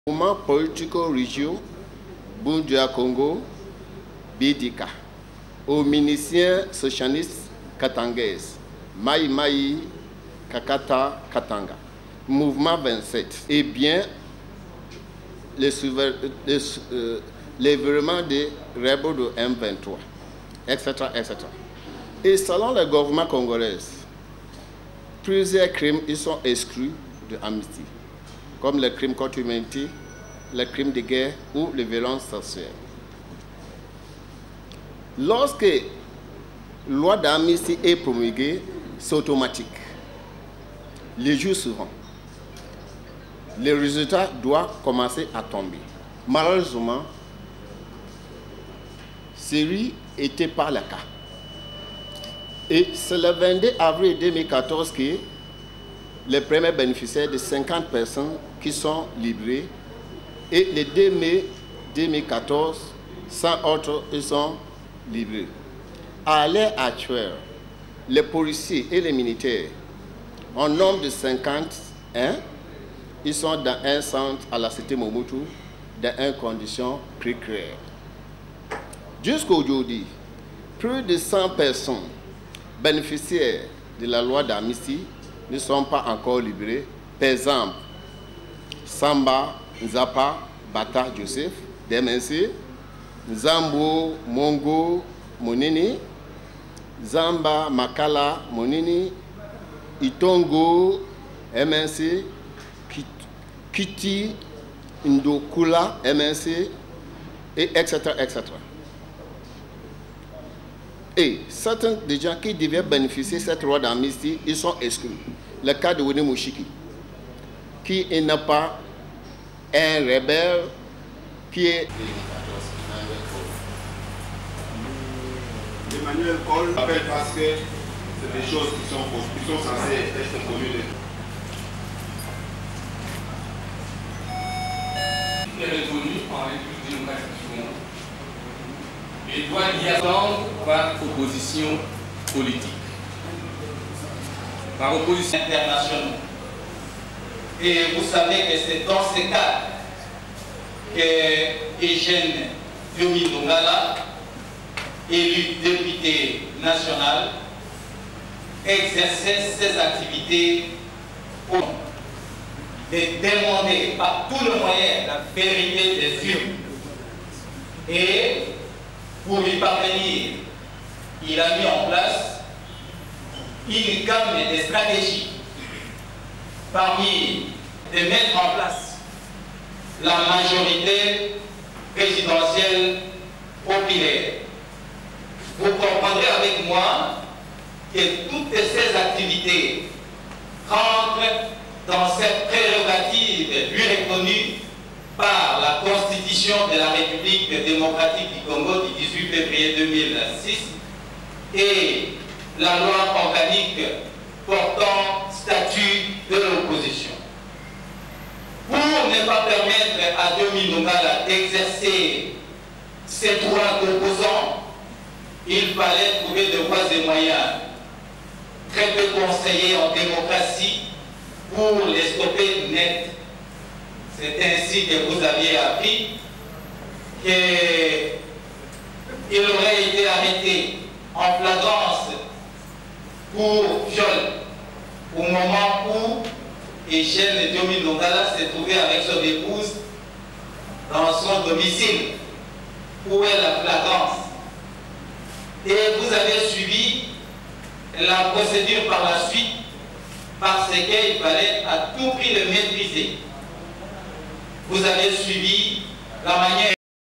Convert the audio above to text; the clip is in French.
Mouvement politico-religieux Bundia Congo Bidika au ministère socialiste katangaise Maï Maï Kakata Katanga Mouvement 27 et bien l'événement des rebelles de M23 etc. Et selon le gouvernement congolais, plusieurs crimes ils sont exclus de l'amnistie, comme les crimes contre l'humanité, les crimes de guerre ou les violences sexuelles. Lorsque la loi d'amnistie est promulguée, c'est automatique. Les jours suivants, les résultats doivent commencer à tomber. Malheureusement, celui n'était pas le cas. Et c'est le 22 avril 2014 que les premiers bénéficiaires de 50 personnes qui sont libérées et le 2 mai 2014, 100 autres ils sont libérés. À l'heure actuelle, les policiers et les militaires, en nombre de 51, ils sont dans un centre à la cité Mobutu, dans une condition précaire. Jusqu'aujourd'hui, plus de 100 personnes bénéficiaires de la loi d'amnistie ne sont pas encore libérés. Par exemple, Samba Nzapa Bata Joseph, DMNC, Zambo Mongo Monini, Zamba Makala Monini, Itongo MNC, Kiti Ndokula MNC, et etc. Et certains des gens qui devaient bénéficier de cette loi d'amnistie, ils sont exclus. Le cas de Wene Mouchiki, qui n'est pas un rebelle, qui est... Emmanuel Paul appelle parce que c'est des choses qui sont censées être connues. Il est reconnu en République démocratique du Congo et doit y attendre par opposition politique. Par opposition internationale. Et vous savez que c'est dans ce cas que Eugène Diomi Longala, élu député national, exerçait ses activités pour demander par tous les moyens la vérité des urnes. Et pour y parvenir, il a mis en place une gamme de stratégies, parmi de mettre en place la majorité présidentielle populaire. Vous comprendrez avec moi que toutes ces activités rentrent dans cette prérogative lui reconnue par la Constitution de la République démocratique du Congo du 18 février 2006 et la loi organique portant statut de l'opposition. Pour ne pas permettre à Diomi Longala d'exercer ses droits d'opposant, il fallait trouver de voies et moyens très peu conseillés en démocratie pour les stopper net. C'est ainsi que vous aviez appris qu'il aurait été arrêté en flagrance pour viol au moment où Eugène Diomi Longala s'est trouvé avec son épouse dans son domicile. Où est la flagrance? Et vous avez suivi la procédure par la suite parce qu'il fallait à tout prix le maîtriser. Vous avez suivi la manière